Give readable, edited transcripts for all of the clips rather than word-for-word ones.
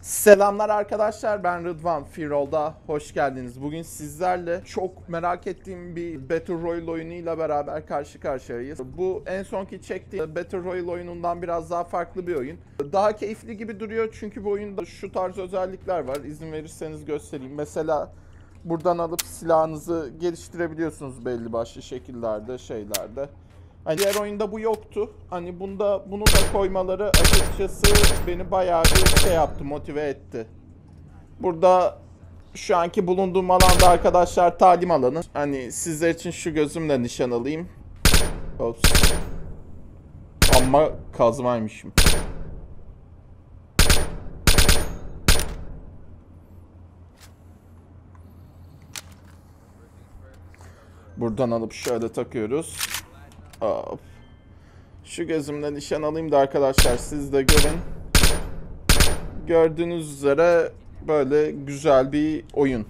Selamlar arkadaşlar, ben Rıdvan. Firol'da hoş geldiniz. Bugün sizlerle çok merak ettiğim bir Battle Royale oyunuyla beraber karşı karşıyayız. Bu en sonki çektiğim Battle Royale oyunundan biraz daha farklı bir oyun. Daha keyifli gibi duruyor çünkü bu oyunda şu tarz özellikler var. İzin verirseniz göstereyim. Mesela buradan alıp silahınızı geliştirebiliyorsunuz belli başlı şekillerde, şeylerde. Hani diğer oyunda bu yoktu. Hani bunu da koymaları açıkçası beni bayağı bir şey yaptı, motive etti. Burada şu anki bulunduğum alanda arkadaşlar talim alanı. Hani sizler için şu gözümle nişan alayım. Ops. Ama kazmaymışım. Buradan alıp şöyle takıyoruz. Hop. Şu gözümle nişan alayım da arkadaşlar siz de görün. Gördüğünüz üzere böyle güzel bir oyun.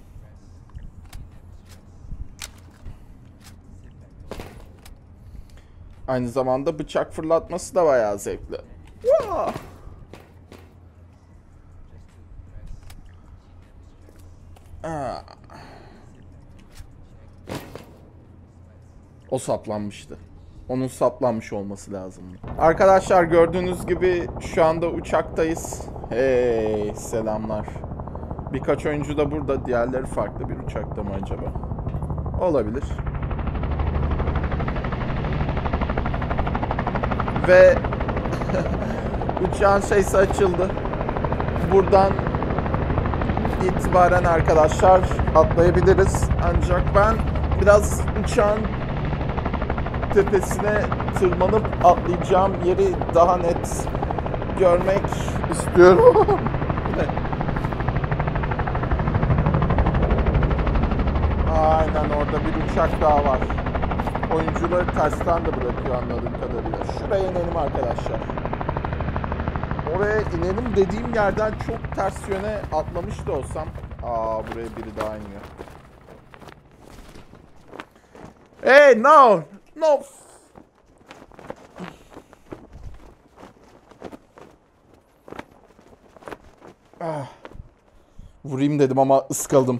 Aynı zamanda bıçak fırlatması da bayağı zevkli. Wow. O saplanmıştı. Onun saplanmış olması lazım. Arkadaşlar gördüğünüz gibi şu anda uçaktayız. Hey selamlar. Birkaç oyuncu da burada. Diğerleri farklı bir uçakta mı acaba? Olabilir. Ve uçağın şeysi açıldı. Buradan itibaren arkadaşlar atlayabiliriz. Ancak ben biraz uçağın tepesine tırmanıp atlayacağım yeri daha net görmek istiyorum. Aynen orada bir uçak daha var. Oyuncuları tersten de bırakıyor anladığım kadarıyla. Şuraya inelim arkadaşlar. Oraya inelim dediğim yerden çok ters yöne atlamış da olsam. Buraya biri daha iniyor. Hey no! No! Vurayım dedim ama ıskaladım.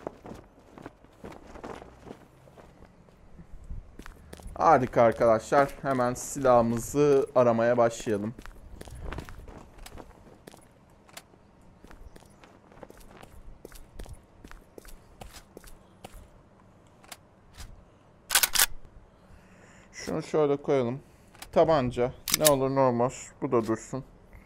Harika arkadaşlar. Hemen silahımızı aramaya başlayalım. Şunu şöyle koyalım. Tabanca. Ne olur ne olmaz. Bu da dursun.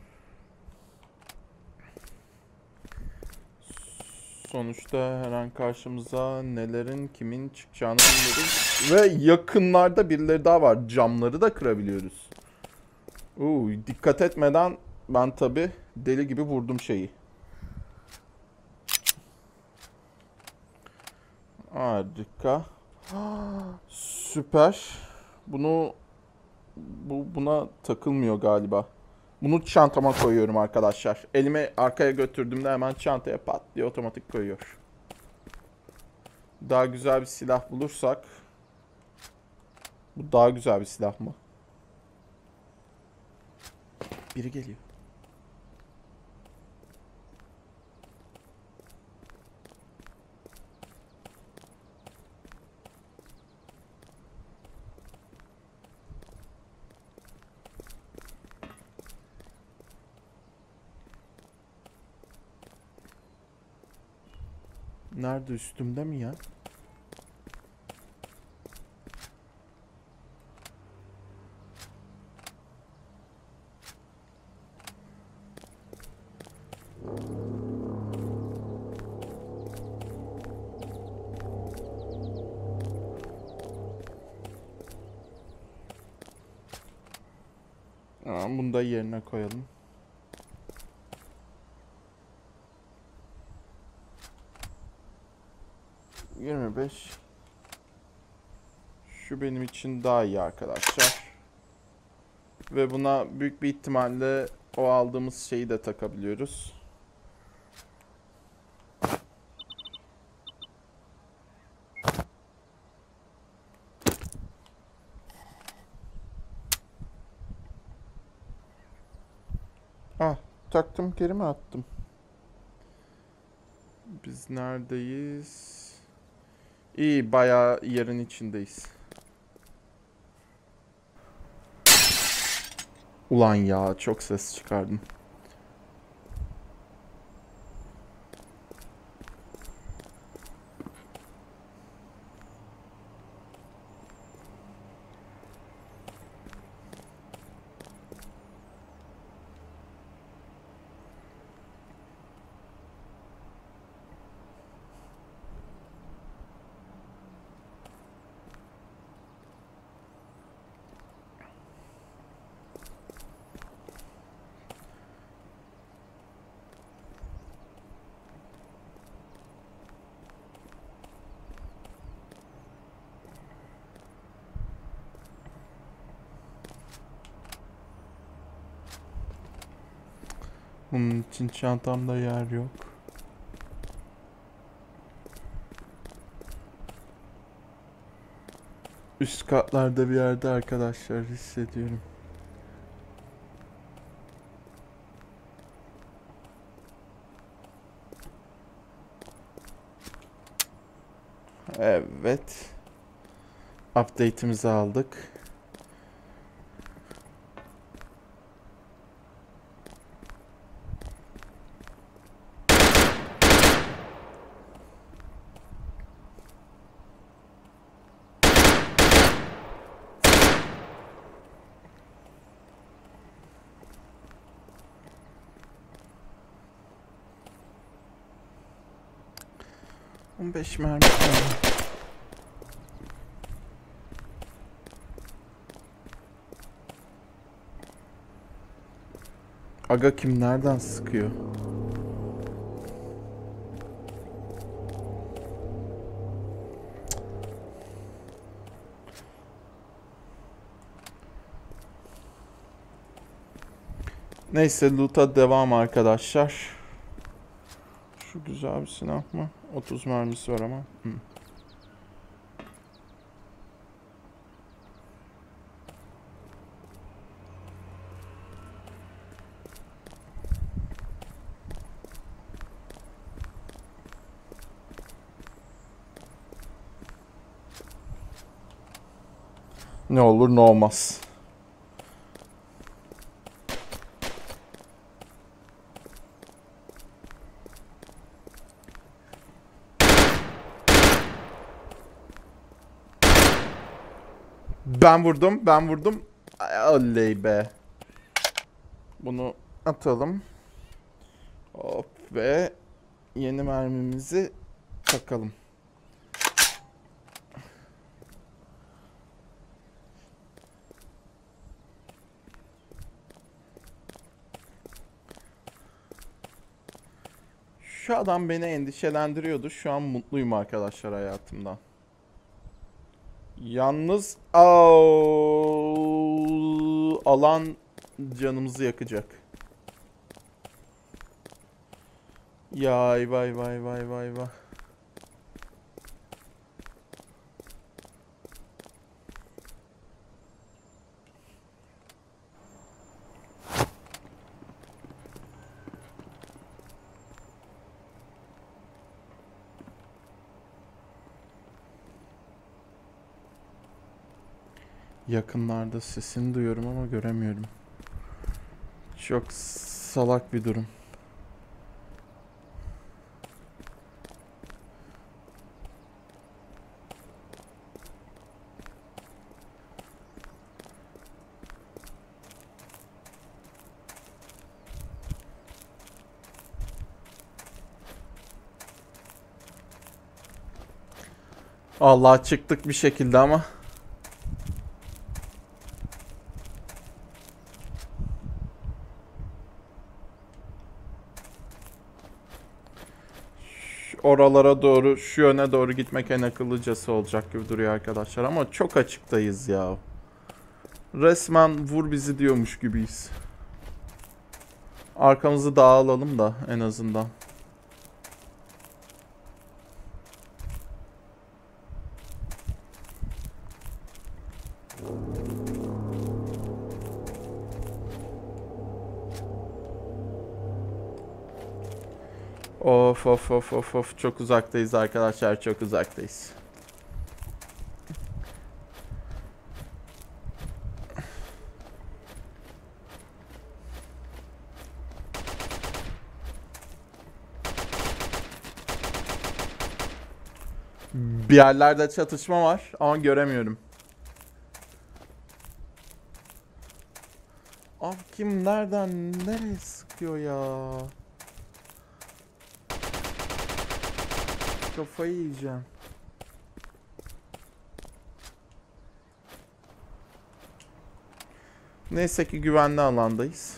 Sonuçta her an karşımıza nelerin kimin çıkacağını bilmiyoruz. Ve yakınlarda birileri daha var. Camları da kırabiliyoruz. Dikkat etmeden ben tabi deli gibi vurdum şeyi. Harika. Süper. Buna takılmıyor galiba. Bunu çantama koyuyorum arkadaşlar. Elimi arkaya götürdüğümde hemen çantaya pat diye otomatik koyuyor. Daha güzel bir silah bulursak. Bu daha güzel bir silah mı? Biri geliyor. Nerede, üstümde mi ya? Tamam, bunu da yerine koyalım. ...25... Şu benim için daha iyi arkadaşlar. Ve buna büyük bir ihtimalle o aldığımız şeyi de takabiliyoruz. Taktım, geri mi attım? Biz neredeyiz? İyi, bayağı yerin içindeyiz. Ulan ya, çok ses çıkardım. Bunun için çantamda yer yok. Üst katlarda bir yerde arkadaşlar, hissediyorum. Evet. Update'imizi aldık. On 15 mermi kaldı. Aga, kim nereden sıkıyor? Neyse, loot'a devam arkadaşlar. Şu güzel bir silah mı? 30 mermisi var ama. Ne olur ne olmaz. Ben vurdum. Oley be. Bunu atalım. Hop ve yeni mermimizi takalım. Şu adam beni endişelendiriyordu. Şu an mutluyum arkadaşlar hayatımdan. Yalnız alan canımızı yakacak. Ya vay. Yakınlarda sesini duyuyorum ama göremiyorum. Çok salak bir durum. Allah, çıktık bir şekilde ama. Oralara doğru, şu yöne doğru gitmek en akıllıcası olacak gibi duruyor arkadaşlar. Ama çok açıktayız ya. Resmen vur bizi diyormuş gibiyiz. Arkamızı dağılalım da en azından. Of of of of of, çok uzaktayız arkadaşlar, çok uzaktayız. Bir yerlerde çatışma var ama göremiyorum. Abi kim nereden nereye sıkıyor ya? Kafayı yiyeceğim. Neyse ki güvenli alandayız.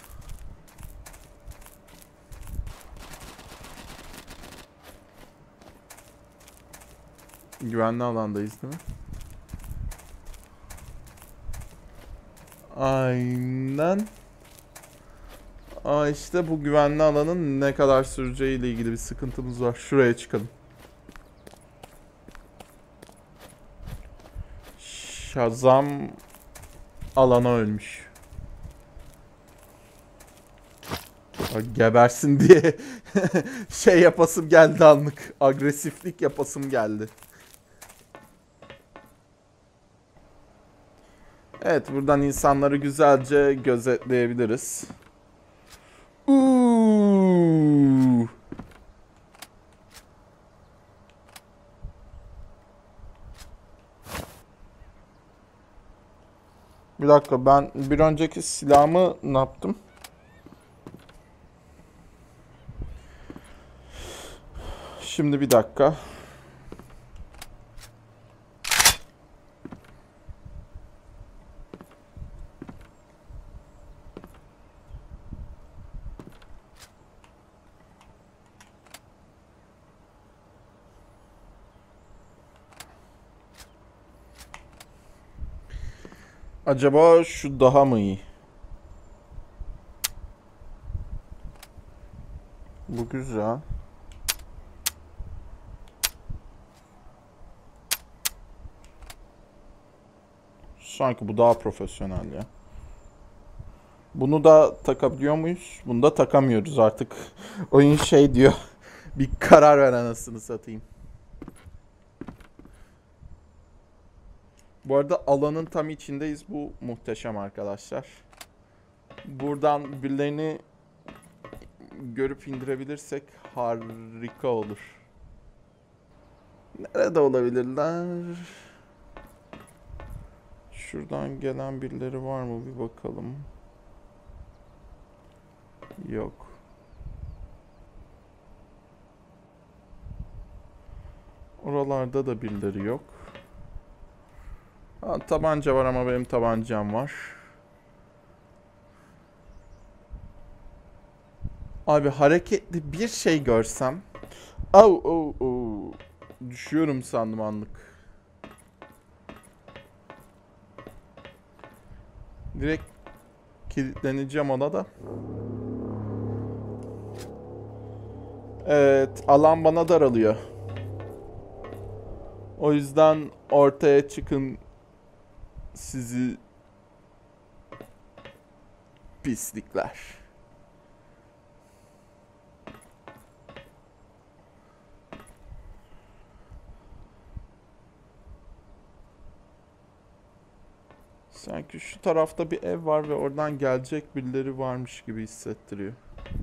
Güvenli alandayız değil mi? Aynen. Aa, işte bu güvenli alanın ne kadar süreceğiyle ilgili bir sıkıntımız var. Şuraya çıkalım. Shazam alana ölmüş. Gebersin diye şey yapasım geldi anlık. Agresiflik yapasım geldi. Evet, buradan insanları güzelce gözetleyebiliriz. Uuu. Bir dakika, ben bir önceki silahımı ne yaptım? Şimdi bir dakika. Acaba şu daha mı iyi? Bu güzel. Sanki bu daha profesyonel ya. Bunu da takabiliyor muyuz? Bunu da takamıyoruz artık. Oyun şey diyor. Bir karar ver anasını satayım. Bu arada alanın tam içindeyiz. Bu muhteşem arkadaşlar. Buradan birilerini görüp indirebilirsek harika olur. Nerede olabilirler? Şuradan gelen birileri var mı? Bir bakalım. Yok. Oralarda da birileri yok. Ha, tabanca var ama benim tabancam var. Abi hareketli bir şey görsem. Au au au. Düşüyorum sandım anlık. Direkt kilitleneceğim ona da. Evet, alan bana daralıyor. O yüzden ortaya çıkın sizi pislikler. Sanki şu tarafta bir ev var ve oradan gelecek birileri varmış gibi hissettiriyor.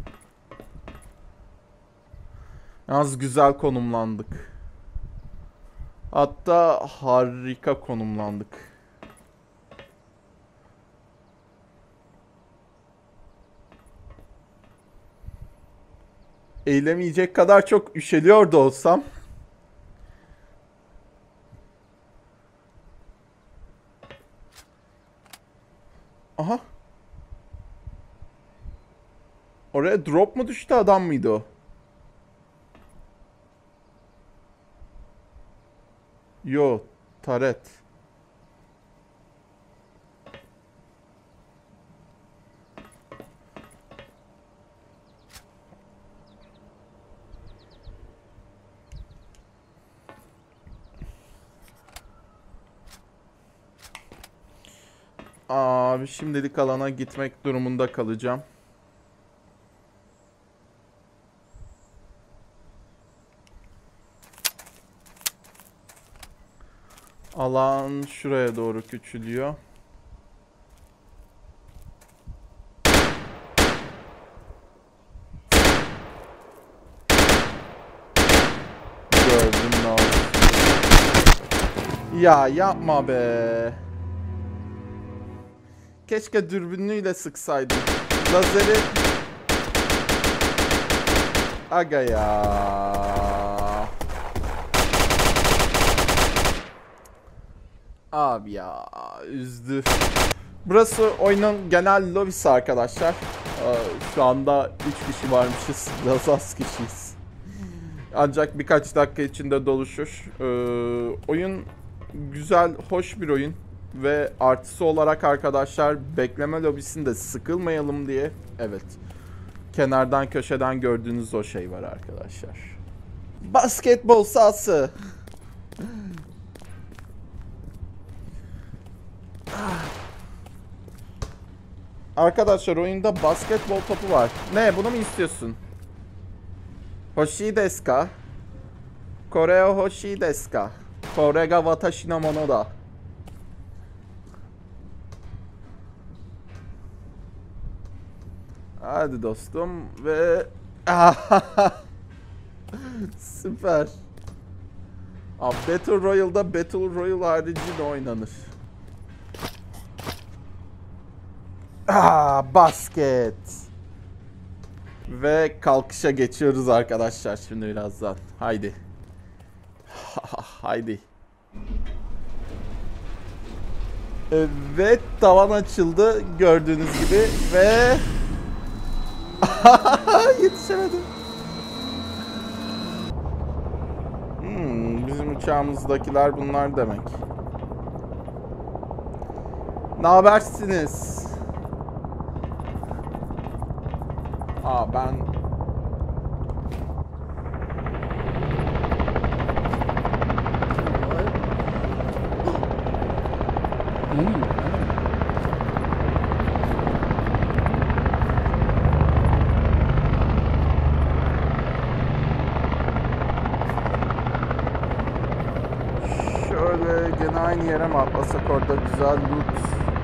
Yalnız güzel konumlandık. Hatta harika konumlandık. Eylemeyecek kadar çok üşeniyor da olsam. Aha. Oraya drop mu düştü, adam mıydı o? Yo, taret. Abi şimdilik alana gitmek durumunda kalacağım. Alan şuraya doğru küçülüyor. Gördüm ne oldu. Ya yapma be. Keşke dürbünlüyle sıksaydım. Lazeri... Aga ya. Abi ya. Üzdü. Burası oyunun genel lobisi arkadaşlar. Şu anda 3 kişi varmışız. Biraz az kişiyiz. Ancak birkaç dakika içinde doluşur. Oyun güzel, hoş bir oyun. Ve artısı olarak arkadaşlar bekleme lobisinde sıkılmayalım diye. Evet. Kenardan köşeden gördüğünüz o şey var arkadaşlar. Basketbol sahası. Arkadaşlar oyunda basketbol topu var. Ne, bunu mu istiyorsun? Hoshi desu ka? Koreo hoshi desu ka? Kore ga watashi no mono da. Hadi dostum ve... Süper. Abi Battle Royale'da Battle Royale harici ne oynanır? Basket. Ve kalkışa geçiyoruz arkadaşlar şimdi birazdan. Haydi. Haydi. Evet, tavan açıldı gördüğünüz gibi ve... Yetişemedim. Bizim uçağımızdakiler bunlar demek. Ne habersiniz? Ben... Şöyle gene aynı yere mi atlasak, orada güzel loot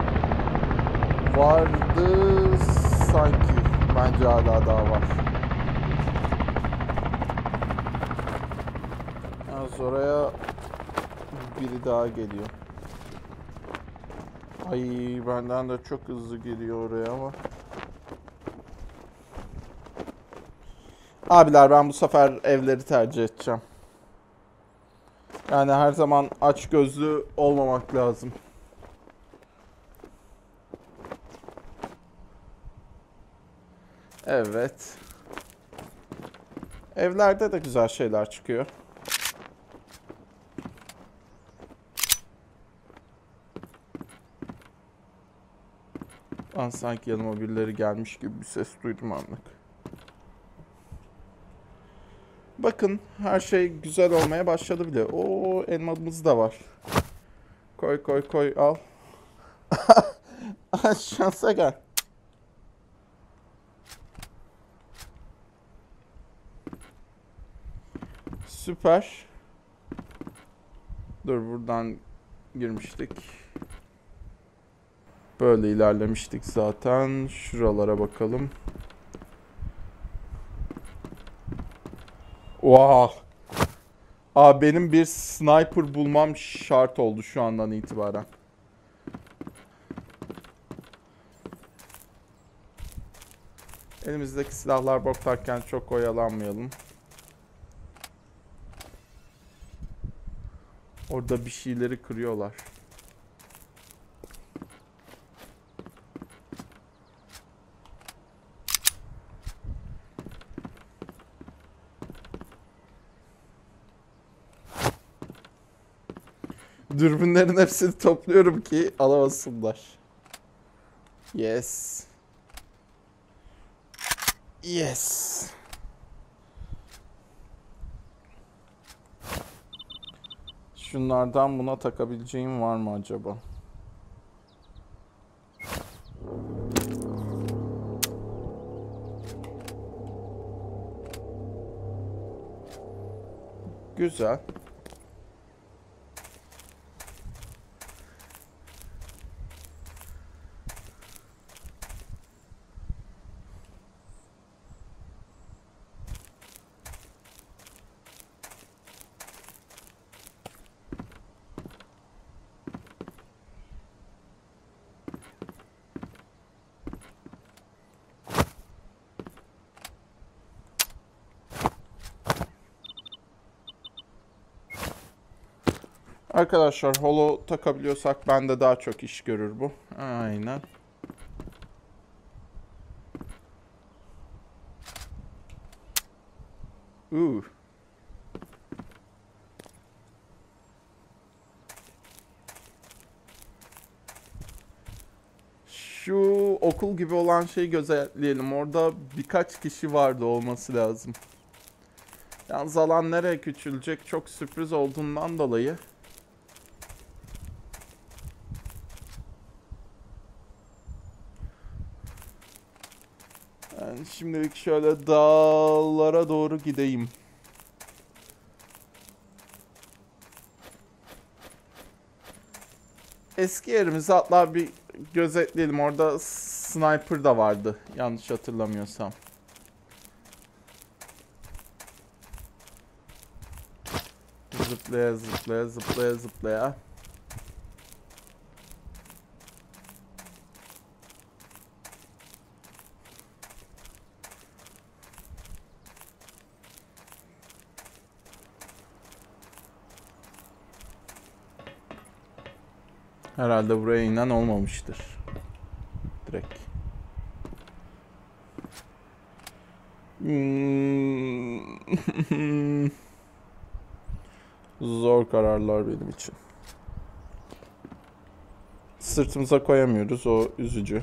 vardı sanki. Bence hala daha var. Az oraya biri daha geliyor. Ay, benden de çok hızlı geliyor oraya ama. Abiler, ben bu sefer evleri tercih edeceğim. Yani her zaman açgözlü olmamak lazım. Evet. Evlerde de güzel şeyler çıkıyor. Ben sanki yanıma birileri gelmiş gibi bir ses duydum anlık. Bakın, her şey güzel olmaya başladı bile. Oo, elmamız da var. Koy koy koy, al. Şansa gel. Süper. Dur, buradan girmiştik. Böyle ilerlemiştik zaten. Şuralara bakalım. Oha. Benim bir sniper bulmam şart oldu şu andan itibaren. Elimizdeki silahlar boklarken çok oyalanmayalım. Orada bir şeyleri kırıyorlar. Dürbünlerin hepsini topluyorum ki alamasınlar. Yes. Yes. Şunlardan buna takabileceğim var mı acaba? Güzel. Arkadaşlar holo takabiliyorsak bende daha çok iş görür bu. Aynen. Şu okul gibi olan şeyi gözetleyelim. Orada birkaç kişi vardı, olması lazım. Yalnız alan nereye küçülecek çok sürpriz olduğundan dolayı. Yani şimdilik şöyle dağlara doğru gideyim. Eski yerimizi hatta bir gözetleyelim. Orada sniper da vardı yanlış hatırlamıyorsam. Zıplaya zıplaya zıplaya zıplaya. Herhalde buraya inen olmamıştır. Direkt. Zor kararlar benim için. Sırtımıza koyamıyoruz, o üzücü.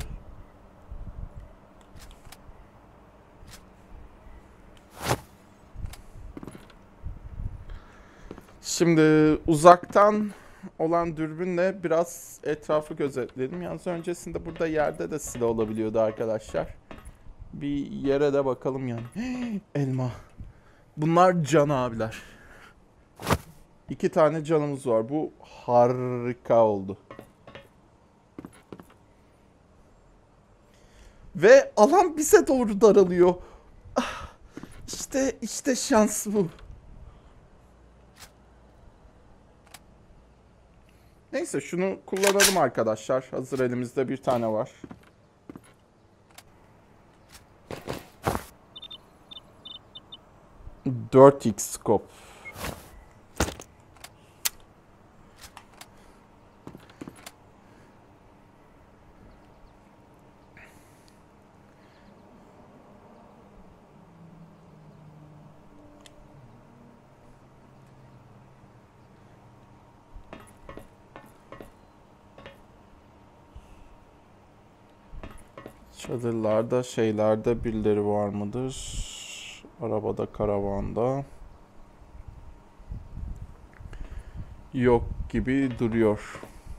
Şimdi uzaktan olan dürbünle biraz etrafı gözetledim. Yalnız öncesinde burada yerde de silah olabiliyordu arkadaşlar. Bir yere de bakalım yani. Elma. Bunlar can abiler. 2 tane canımız var. Bu harika oldu. Ve alan bize doğru daralıyor. İşte şans bu. Neyse şunu kullanalım arkadaşlar. Hazır elimizde bir tane var. ...4x scope. Çadırlarda, şeylerde birileri var mıdır? Arabada, karavanda. Yok gibi duruyor.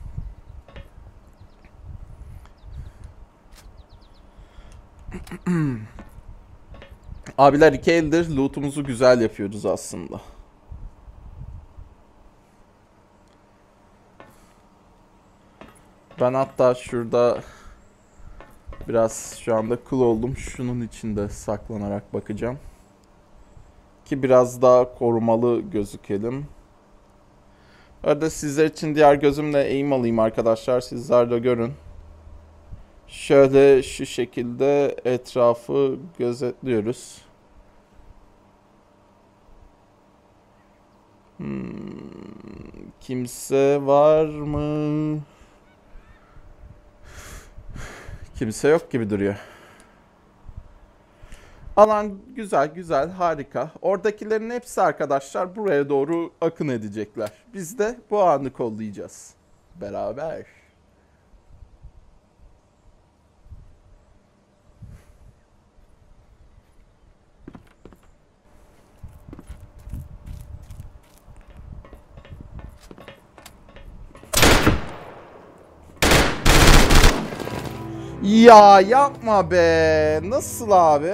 Abiler 2 eldir loot'umuzu güzel yapıyoruz aslında. Ben hatta şurada biraz şu anda cool oldum. Şunun içinde saklanarak bakacağım. Ki biraz daha korumalı gözükelim. Arada sizler için diğer gözümle aim alayım arkadaşlar. Sizler de görün. Şöyle şu şekilde etrafı gözetliyoruz. Kimse var mı? Kimse yok gibi duruyor. Alan güzel, harika. Oradakilerin hepsi arkadaşlar buraya doğru akın edecekler. Biz de bu anı kollayacağız. Beraber. Ya yapma be. Nasıl abi?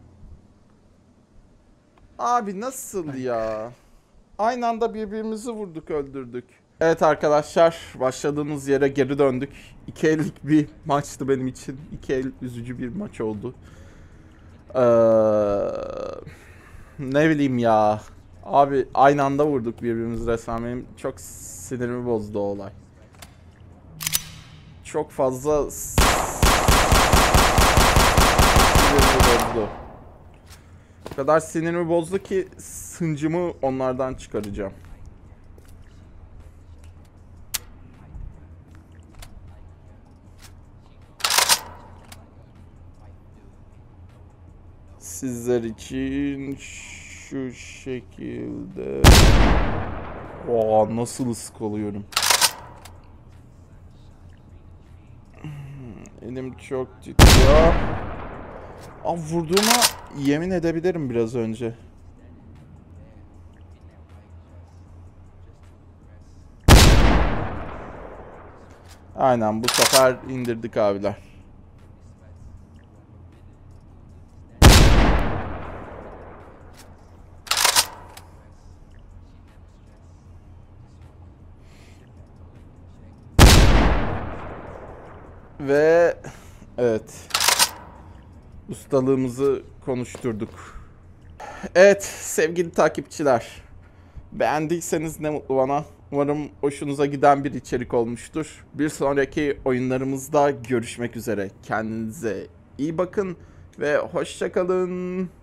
Abi nasıl ya? Aynı anda birbirimizi vurduk, öldürdük. Evet arkadaşlar, başladığımız yere geri döndük. 2 ellik bir maçtı benim için. 2 el üzücü bir maç oldu. Ne bileyim ya. Abi aynı anda vurduk birbirimizi resmen. Benim çok sinirimi bozdu o olay. Çok fazla sinirimi bozdu. O kadar sinirimi bozdu ki sıncımı onlardan çıkaracağım. Sizler için şu şekilde. Nasıl ıskalıyorum. Elim çok titriyor. Vurduğuma yemin edebilirim biraz önce. Aynen, bu sefer indirdik abiler. Ve evet, ustalığımızı konuşturduk. Evet sevgili takipçiler, beğendiyseniz ne mutlu bana. Umarım hoşunuza giden bir içerik olmuştur. Bir sonraki oyunlarımızda görüşmek üzere. Kendinize iyi bakın ve hoşça kalın.